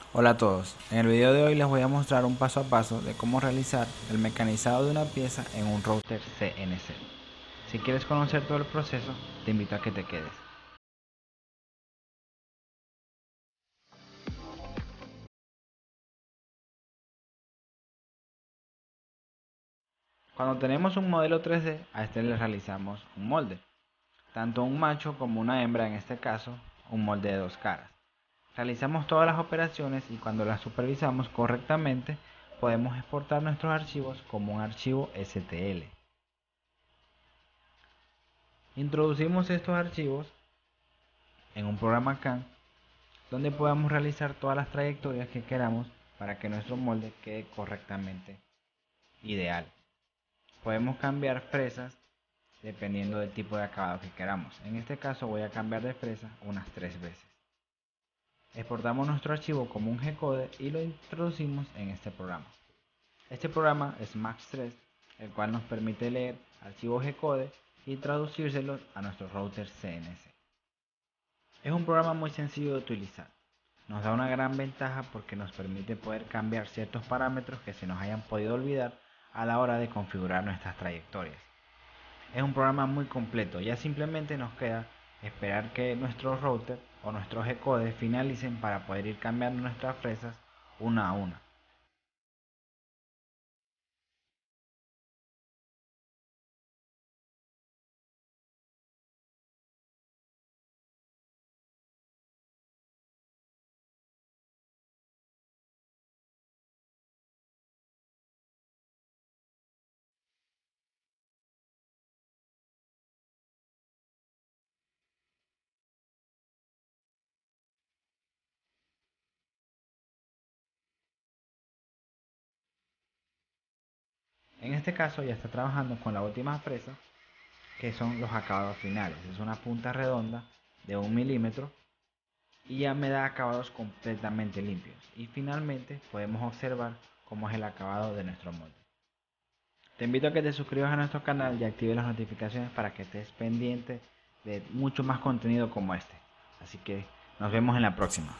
Hola a todos, en el video de hoy les voy a mostrar un paso a paso de cómo realizar el mecanizado de una pieza en un router CNC. Si quieres conocer todo el proceso, te invito a que te quedes. Cuando tenemos un modelo 3D, a este le realizamos un molde, tanto un macho como una hembra, en este caso, un molde de dos caras. Realizamos todas las operaciones y cuando las supervisamos correctamente, podemos exportar nuestros archivos como un archivo STL. Introducimos estos archivos en un programa CAM donde podamos realizar todas las trayectorias que queramos para que nuestro molde quede correctamente ideal. Podemos cambiar fresas dependiendo del tipo de acabado que queramos. En este caso voy a cambiar de fresa unas 3 veces. Exportamos nuestro archivo como un G-code y lo introducimos en este programa. Este programa es Max3, el cual nos permite leer archivos G-code y traducírselos a nuestro router CNC. Es un programa muy sencillo de utilizar. Nos da una gran ventaja porque nos permite poder cambiar ciertos parámetros que se nos hayan podido olvidar a la hora de configurar nuestras trayectorias. Es un programa muy completo, ya simplemente nos queda esperar que nuestro router o nuestros G-codes finalicen para poder ir cambiando nuestras fresas una a una. En este caso ya está trabajando con la última fresa, que son los acabados finales. Es una punta redonda de 1 milímetro y ya me da acabados completamente limpios. Y finalmente podemos observar cómo es el acabado de nuestro molde. Te invito a que te suscribas a nuestro canal y actives las notificaciones para que estés pendiente de mucho más contenido como este. Así que nos vemos en la próxima.